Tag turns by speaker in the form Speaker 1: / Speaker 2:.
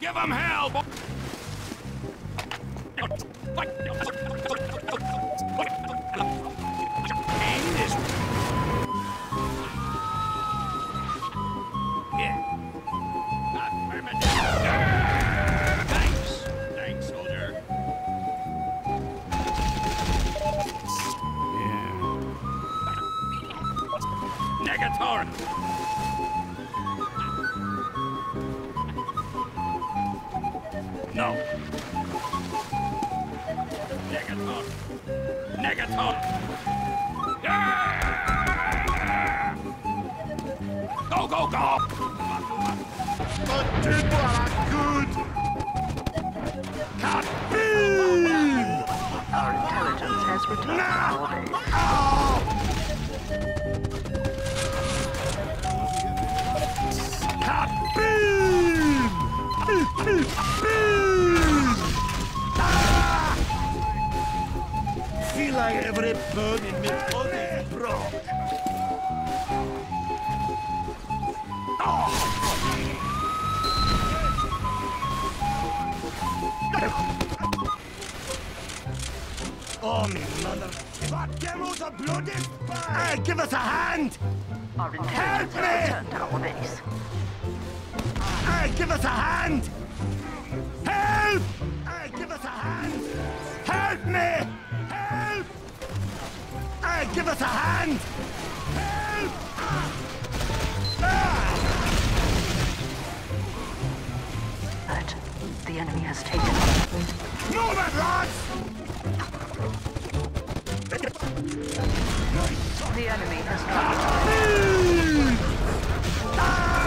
Speaker 1: Give him hell, boy! Pain is... Yeah. Not permanent. Thanks. Thanks, soldier. Yeah. Negator. No. Negator. Negator. Yeah! Go, go, go!
Speaker 2: But people are good.
Speaker 3: Kaboom! Our intelligence has returned to our base.
Speaker 2: Kaboom! Boom! Ah! Feel like every bone in me body broke. Oh, me mother! That demo's a bloody spy! Give us a hand!
Speaker 3: Our intelligence has returned to our base.
Speaker 2: Give us a hand! Help! Give us a hand! Help me! Help! Give us a hand! Help!
Speaker 3: But the enemy has taken.
Speaker 2: Move it, lads!
Speaker 3: The enemy has
Speaker 2: Ah!